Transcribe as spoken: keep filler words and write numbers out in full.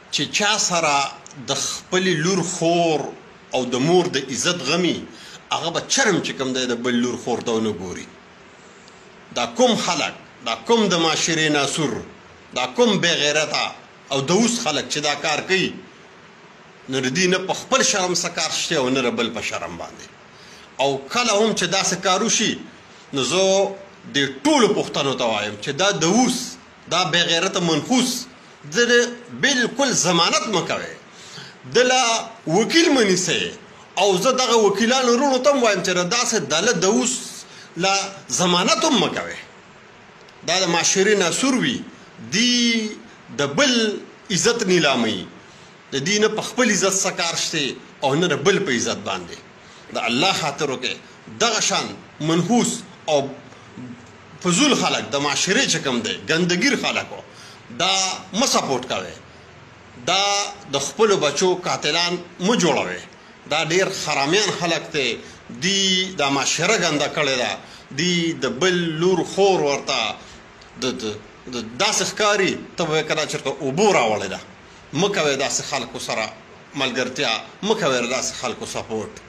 چې چا سره د خپلې لور خور او د مور د عزت غمي هغه به چرم چې کوم دی د بل لور خور ته ونه ګوري. دا کوم خلک، دا کوم د معاشرې ناسور، دا کوم بې غیرته او د اوس خلک چې دا کار کوي، نو د دوی نه په خپل شرم څه کار شته او نه د بل په شرم باندې. او کله هم چې داسې کار وشي نو زه د ټولو پښتنو ته وایم چې دا د اوس دا بې غیرته منحوس د بالکل ضمانت مه کوئ، د له وکیل مه نیسئ. او زه دغه وکیلانو وروڼو ته هم وایم چې داسې دله د اوس له ضمانت هم مه کوئ. دا د معاشرې ناسور وي، دی د بل عزت نیلاموي، د دې نه په خپل عزت څه کار شته او نه د بل په عزت باندې. د الله خاطر وکړئ، دغه شان منحوس او فضول خلک د معاشرې چې کوم دی ګندګیر خلکو دا مه سپورټ کوئ. دا د خپلو بچو قاتلان مه جوړوئ. دا ډېر حرامیان خلک دی، دی دا معاشره ګنده کړې ده، دی د بل لور خور ورته د داسې ښکاري ته به یې کله چېرته اوبو راوړې ده. مه کوئ داسې خلکو سره ملګرتیا، مه کوئ داسې خلکو سپورټ.